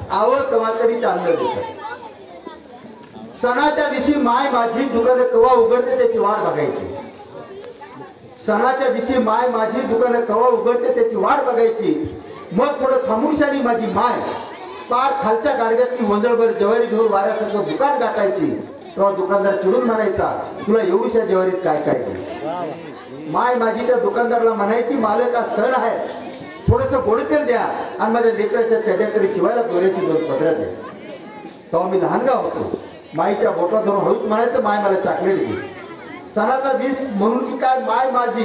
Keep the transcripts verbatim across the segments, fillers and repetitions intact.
आवड कवा तरी चांदणं दिसत। सणाच्या दिवशी माय माझी दुकानं कवा उघडते त्याची वाट बघायची। सणाच्या दिवशी माय माझी दुकानं कवा उघडते त्याची वाट बघायची। मग थोडं थांबूनशानी माझी माय पार खालच्या गाडग्यातली वंजळभर ज्वारी घेऊन वाऱ्यासारखं दुकान गाठायची। तेव्हा दुकानदार चिडून म्हणायचा, तुला एवढीशा ज्वारीत काय काय दे? माय माझी त्या दुकानदाराला म्हणायची, मालक हा सण आहे, थोडस गोड तेल द्या आणि माझ्या लेकराच्या चड्या तरी शिवायला दोऱ्याची दोन पदऱ्या दे। तेव्हा मी लहानगा होतो, माईच्या बोटा धरून हळूच म्हणायचं, माय मला चॉकलेट दे। सणाचा दिस म्हणून की काय माय माझी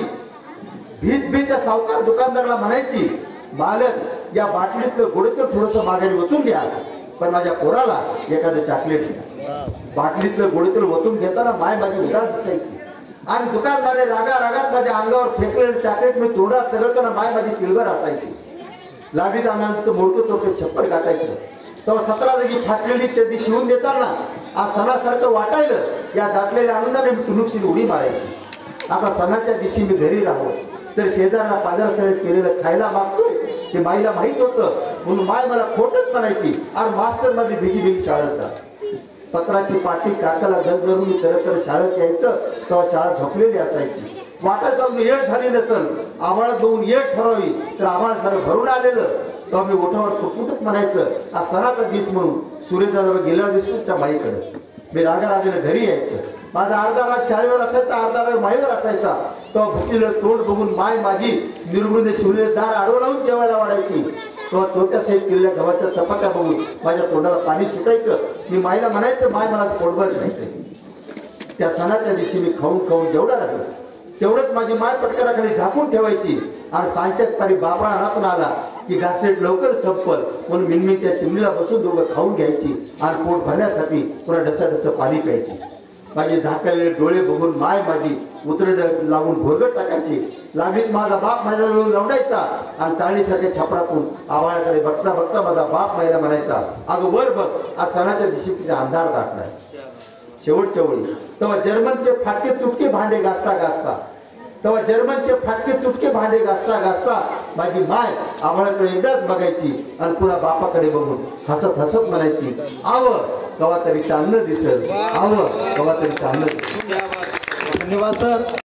भीत भीत त्या सावकार दुकानदाराला म्हणायची, मालक या बाटलीतलं गोड तेल थोडस माघारी ओतून द्या, पण माझ्या पोराला एखादं चॉकलेट द्या। बाटलीतलं गोड तेल ओतून घेताना माय माझी उदास दिसायची आणि दुकानदाराने रागा रागात माझ्या अंगावर फेकलेलं चॉकलेट मी तोंडात चढवताना माय माझी तिळभर असायची। लागलीच आम्ही मोडकं चोटे छप्पर गाठायचं। तेव्हा सतरा जागी फाटलेली चड्डी शिवून देताना आज सणासारखं वाटायलं, या दाटलेल्या आनंदाने मी टुनुकशी उडी मारायची। आता सणाच्या दिवशी मी घरी राहो तर शेजारला पाजारसळे केलेलं खायला मागतोय ते माईला माहित होतं, म्हणून माय मला खोटच म्हणायची आणि मास्तर माझी भिगी भिगी शाळेत जा। पत्राची पाटी काकाला गज धरून मी तर तर शाळेत यायचं, तेव्हा शाळा झोपलेली असायची। वाटा जाऊन येळ झाली नसल, आम्हाला जाऊन येळ ठरवावी तर आम्हाला सारं भरून आलेलं, तेव्हा मी ओठावर फुटफुटत म्हणायचं, हा सणाचा दिस म्हणून सूर्यदादा गेल्या दिसतोच्या माईकडे मी रागा रागाने घरी यायचं। माझा अर्धा राग शाळेवर असायचा, अर्धा राग माईवर असायचा। तेव्हा भुकीलं तोंड बघून माय माझी निर्गुणे शिवलेले दार आडवं लावून जेवायला वाढायची। तेव्हा चोत्या साईड केलेल्या गव्हाच्या चपात्या बघून माझ्या तोंडाला पाणी सुटायचं। मी माईला म्हणायचं, माय मला पोटभर खायचं। त्या सणाच्या दिवशी मी खाऊन खाऊन जेवढा राहिलो तेवढंच माझी माय पटकराखाली झाकून ठेवायची आणि सांच्या पारी बाबा अनातून आला की घासेट लवकर संपल म्हणून मिनमी त्या चिमणीला बसून दोघं खाऊन घ्यायची आणि पोट भरण्यासाठी पुन्हा ढसा ढस पाणी प्यायची। माझे झाकलेले डोळे बघून माय माझी उतरड लावून भोरगट टाकायची। लागलीच माझा बाप माझ्याजवळ लवडायचा आणि चाळणीसारख्या छपरातून आभाळाकडे बघता बघता माझा बाप मायला म्हणायचा, अगं वर बघ, आज सणाच्या दिवशी तिथे अंधार दाटलाय। शेवटच्या वेळी तेव्हा जर्मनचे फाटके तुटके भांडे घासता घासता तेव्हा जर्मनचे फाटके तुटके भांडे घासता घासता माझी माय आभाळाकडे एकदाच बघायची आणि पुन्हा बापाकडे बघून हसत हसत म्हणायची, आव कवा तरी चांदणं दिसेल, आव कवा तरी चांदणं दिसेल। धन्यवाद सर।